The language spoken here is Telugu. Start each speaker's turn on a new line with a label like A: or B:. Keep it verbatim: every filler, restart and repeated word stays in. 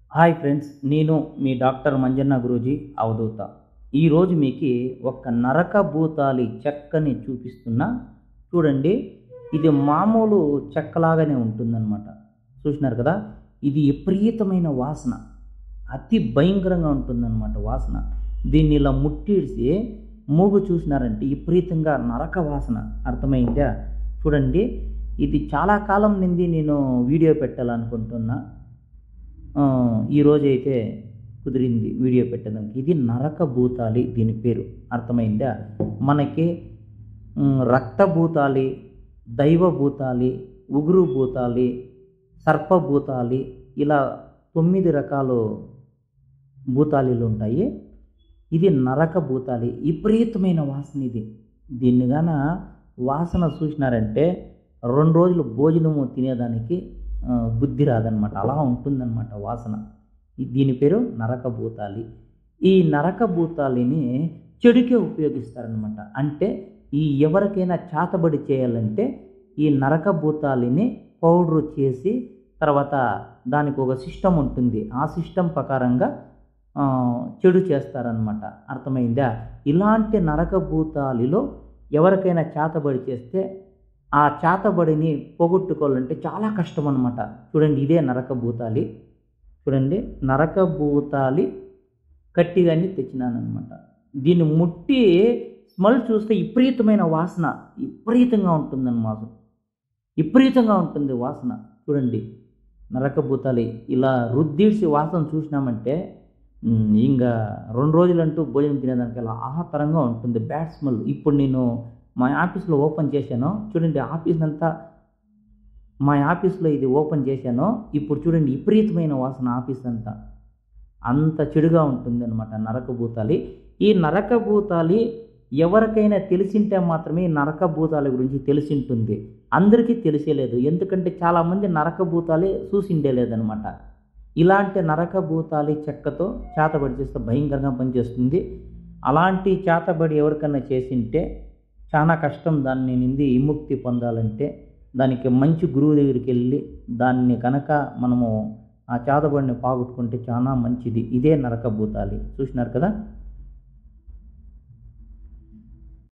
A: హాయ్ ఫ్రెండ్స్, నేను మీ డాక్టర్ మంజన్న గురూజీ అవధూత. ఈరోజు మీకు ఒక నరక భూతాలి చెక్కని చూపిస్తున్నా. చూడండి, ఇది మామూలు చెక్కలాగానే ఉంటుందన్నమాట. చూసినారు కదా, ఇది విపరీతమైన వాసన, అతి భయంకరంగా ఉంటుందన్నమాట వాసన. దీన్ని ఇలా ముట్టిడిసి మూగు చూసినారంటే విపరీతంగా నరక వాసన. అర్థమైందా? చూడండి, ఇది చాలా కాలం నుండి నేను వీడియో పెట్టాలనుకుంటున్నా. ఈరోజు అయితే కుదిరింది వీడియో పెట్టడానికి. ఇది నరక భూతాలి, దీని పేరు. అర్థమైందా? మనకి రక్తభూతాలి, దైవభూతాలి, ఉగురు భూతాలి, సర్పభూతాలి, ఇలా తొమ్మిది రకాల భూతాలీలు ఉంటాయి. ఇది నరక భూతాలి, విపరీతమైన వాసన. ఇది దీన్ని గాన వాసన చూసినారంటే రెండు రోజులు భోజనము తినేదానికి బుద్ధి రాదనమాట, అలా ఉంటుందన్నమాట వాసన. దీని పేరు నరక భూతాలి. ఈ నరక భూతాలిని చెడుకే ఉపయోగిస్తారనమాట. అంటే ఈ ఎవరికైనా చేతబడి చేయాలంటే ఈ నరక భూతాలిని పౌడరు చేసి తర్వాత దానికి ఒక సిస్టమ్ ఉంటుంది, ఆ సిస్టమ్ ప్రకారంగా చెడు చేస్తారనమాట. అర్థమైందా? ఇలాంటి నరక భూతాలిలో ఎవరికైనా చేతబడి చేస్తే ఆ చేతబడిని పోగొట్టుకోవాలంటే చాలా కష్టం అన్నమాట. చూడండి, ఇదే నరక భూతాలి. చూడండి, నరక భూతాలి కట్టిగాని తెచ్చినానమాట. దీన్ని ముట్టి స్మెల్ చూస్తే విపరీతమైన వాసన, విపరీతంగా ఉంటుందన్నమాట. విపరీతంగా ఉంటుంది వాసన. చూడండి, నరక భూతాలి ఇలా రుద్దీడ్చి వాసన చూసినామంటే ఇంకా రెండు రోజులంటూ భోజనం తినేదానికి అలా ఆహాతరంగా ఉంటుంది, బ్యాడ్ స్మెల్. ఇప్పుడు నేను మా ఆఫీస్లో ఓపెన్ చేశాను. చూడండి, ఆఫీస్ అంతా మా ఆఫీస్లో ఇది ఓపెన్ చేశాను. ఇప్పుడు చూడండి, విపరీతమైన వాసన ఆఫీస్ అంతా, అంత చెడుగా ఉంటుంది అనమాట నరక భూతాలి. ఈ నరక భూతాలి ఎవరికైనా తెలిసింటే మాత్రమే ఈ నరక భూతాలి గురించి తెలిసింటుంది. అందరికీ తెలిసేలేదు, ఎందుకంటే చాలామంది నరక భూతాలి చూసిండే లేదనమాట. ఇలాంటి నరక భూతాలి చెక్కతో చేతబడి చేస్తే భయంకరంగా పనిచేస్తుంది. అలాంటి చేతబడి ఎవరికైనా చేసింటే చాలా కష్టం. దాన్ని నుండి విముక్తి పొందాలంటే దానికి మంచి గురువు దగ్గరికి వెళ్ళి దాన్ని కనుక మనము ఆ చేతబడిని పోగొట్టుకుంటే చాలా మంచిది. ఇదే నరక భూతాలి. చూసినారు కదా.